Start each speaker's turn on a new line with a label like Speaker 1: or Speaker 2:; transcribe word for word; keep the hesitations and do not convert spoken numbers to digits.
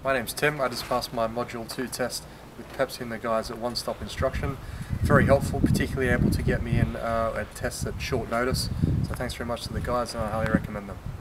Speaker 1: My name's Tim. I just passed my Module two test with Pepsi and the guys at One Stop Instruction. Very helpful, particularly able to get me in uh, at tests at short notice. So thanks very much to the guys, and I highly recommend them.